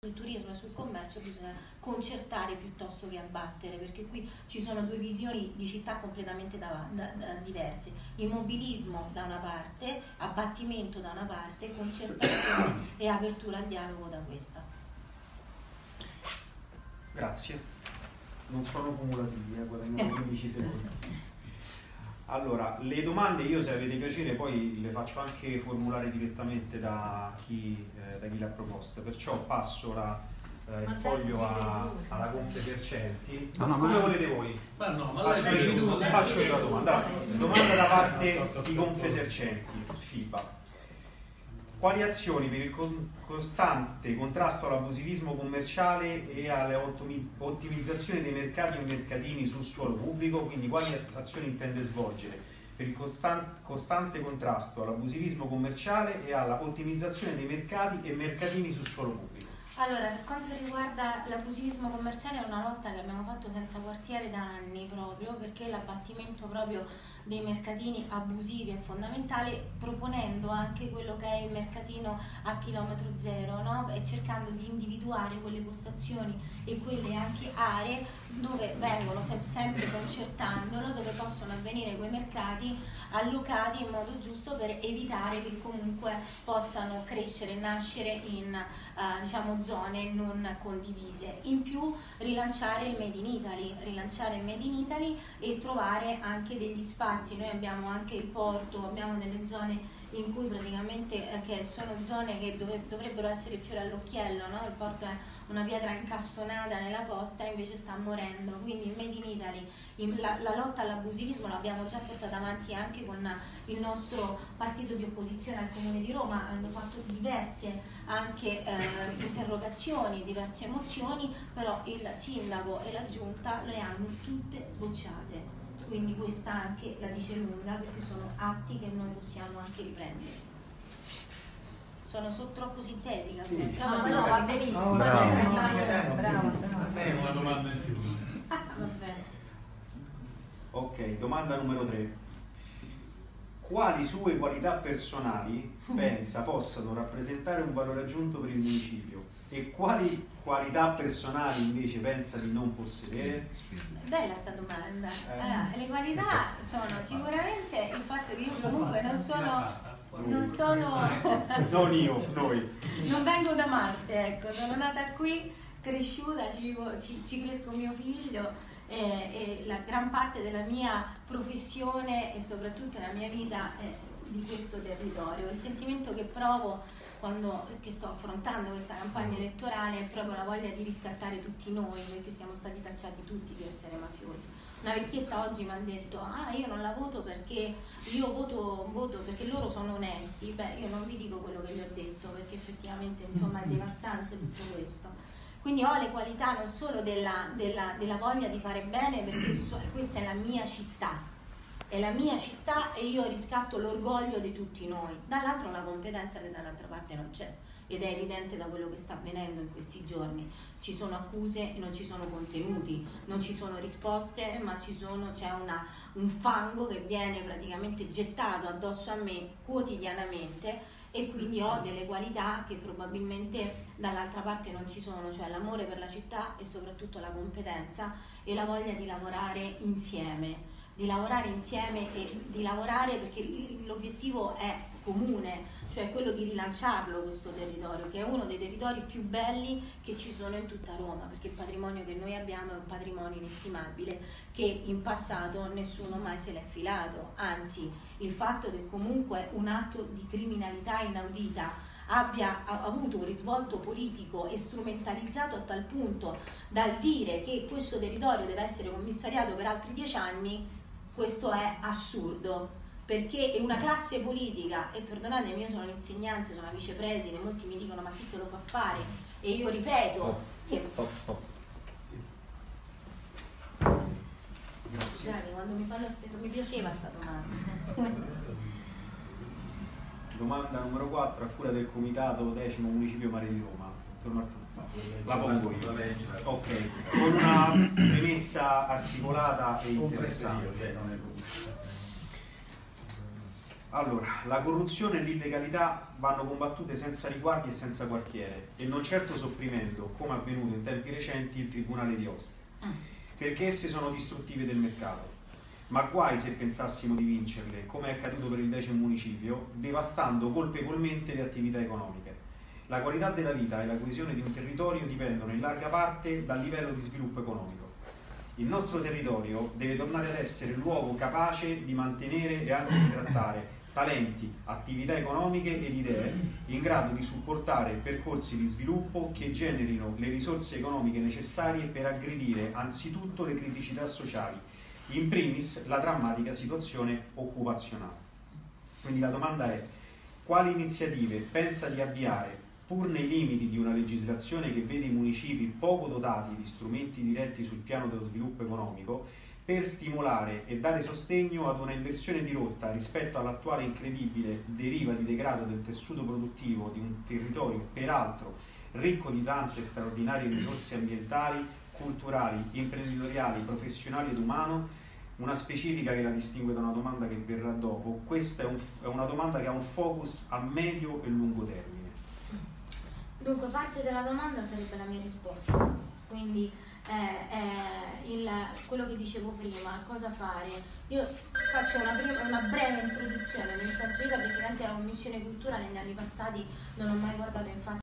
sul turismo e sul commercio bisogna concertare piuttosto che abbattere, perché qui ci sono due visioni di città completamente diverse: immobilismo da una parte, abbattimento da una parte, concertazione e apertura al dialogo da questa. Grazie, non sono cumulativi, guadagnano 15 secondi. Allora, le domande io, se avete piacere, poi le faccio anche formulare direttamente da chi le ha proposte, perciò passo il foglio alla Confesercenti. Come volete voi? Faccio io la domanda. Domanda da parte di Confesercenti, FIBA. Quali azioni per il costante contrasto all'abusivismo commerciale e alla ottimizzazione dei mercati e mercatini sul suolo pubblico? Quindi quali azioni intende svolgere per il costante contrasto all'abusivismo commerciale e alla ottimizzazione dei mercati e mercatini sul suolo pubblico? Allora, per quanto riguarda l'abusivismo commerciale, è una lotta che abbiamo fatto senza quartiere da anni, proprio perché l'abbattimento proprio dei mercatini abusivi è fondamentale, proponendo anche quello che è il mercatino a chilometro zero, no? E cercando di individuare quelle postazioni e quelle anche aree dove vengono sempre concertandolo, dove possono avvenire quei mercati allocati in modo giusto per evitare che comunque possano crescere e nascere in diciamo zone non condivise. In più rilanciare il Made in Italy e trovare anche degli spazi. Noi abbiamo anche il porto, abbiamo delle zone in cui praticamente che sono zone che dovrebbero essere il fiore all'occhiello, no? Il porto è una pietra incastonata nella costa e invece sta morendo, quindi il Made in Italy, la lotta all'abusivismo l'abbiamo già portata avanti anche con il nostro partito di opposizione al Comune di Roma, hanno fatto diverse anche interrogazioni, diverse mozioni, però il sindaco e la giunta le hanno tutte bocciate. Quindi questa anche la dice lunga, perché sono atti che noi possiamo anche riprendere. Sono troppo sintetica? Sì. No, va benissimo. Bravo. Una domanda in più. Va bene. Ok, domanda numero 3. Quali sue qualità personali pensa possano rappresentare un valore aggiunto per il municipio e quali qualità personali invece pensa di non possedere? Bella sta domanda. Allora, le qualità sono sicuramente il fatto che io comunque non vengo da Marte, ecco, sono nata qui, cresciuta, ci cresco mio figlio e la gran parte della mia professione e soprattutto la mia vita è di questo territorio. Il sentimento che provo che sto affrontando questa campagna elettorale è proprio la voglia di riscattare tutti noi, perché siamo stati tacciati tutti di essere mafiosi. Una vecchietta oggi mi ha detto: io non la voto perché io voto perché loro sono onesti. Beh, io non vi dico quello che gli ho detto, perché effettivamente insomma è devastante tutto questo. Quindi ho le qualità non solo della voglia di fare bene, perché questa è la mia città. È la mia città e io riscatto l'orgoglio di tutti noi. Dall'altro una competenza che dall'altra parte non c'è, ed è evidente da quello che sta avvenendo in questi giorni. Ci sono accuse e non ci sono contenuti, non ci sono risposte, ma c'è un fango che viene praticamente gettato addosso a me quotidianamente, e quindi ho delle qualità che probabilmente dall'altra parte non ci sono, cioè l'amore per la città e soprattutto la competenza e la voglia di lavorare insieme. E di lavorare perché l'obiettivo è comune, cioè quello di rilanciarlo questo territorio, che è uno dei territori più belli che ci sono in tutta Roma, perché il patrimonio che noi abbiamo è un patrimonio inestimabile che in passato nessuno mai se l'è filato, anzi il fatto che comunque un atto di criminalità inaudita abbia avuto un risvolto politico e strumentalizzato a tal punto dal dire che questo territorio deve essere commissariato per altri 10 anni, questo è assurdo, perché è una classe politica, e perdonatemi, io sono un insegnante, sono una vicepreside, molti mi dicono: ma chi te lo fa fare? E io ripeto che Stop. Scusate, quando mi fanno mi piaceva sta domanda. Domanda numero 4 a cura del Comitato 10° Municipio Mare di Roma. Torno a tutto. La pongo io. Ok, con una premessa articolata e interessante. Allora, la corruzione e l'illegalità vanno combattute senza riguardi e senza quartiere, e non certo sopprimendo, come avvenuto in tempi recenti, il Tribunale di Ostia, perché esse sono distruttive del mercato. Ma guai se pensassimo di vincerle, come è accaduto per il Decimo Municipio, devastando colpevolmente le attività economiche. La qualità della vita e la coesione di un territorio dipendono in larga parte dal livello di sviluppo economico. Il nostro territorio deve tornare ad essere luogo capace di mantenere e anche di trattare talenti, attività economiche ed idee in grado di supportare percorsi di sviluppo che generino le risorse economiche necessarie per aggredire anzitutto le criticità sociali, in primis la drammatica situazione occupazionale. Quindi la domanda è: quali iniziative pensa di avviare, pur nei limiti di una legislazione che vede i municipi poco dotati di strumenti diretti sul piano dello sviluppo economico, per stimolare e dare sostegno ad una inversione di rotta rispetto all'attuale incredibile deriva di degrado del tessuto produttivo di un territorio peraltro ricco di tante straordinarie risorse ambientali, culturali, imprenditoriali, professionali ed umano? Una specifica che la distingue da una domanda che verrà dopo. Questa è una domanda che ha un focus a medio e lungo termine. Dunque, parte della domanda sarebbe la mia risposta, quindi quello che dicevo prima, cosa fare. Io faccio una breve introduzione, nel senso, io da Presidente della Commissione Cultura negli anni passati non ho mai guardato in faccia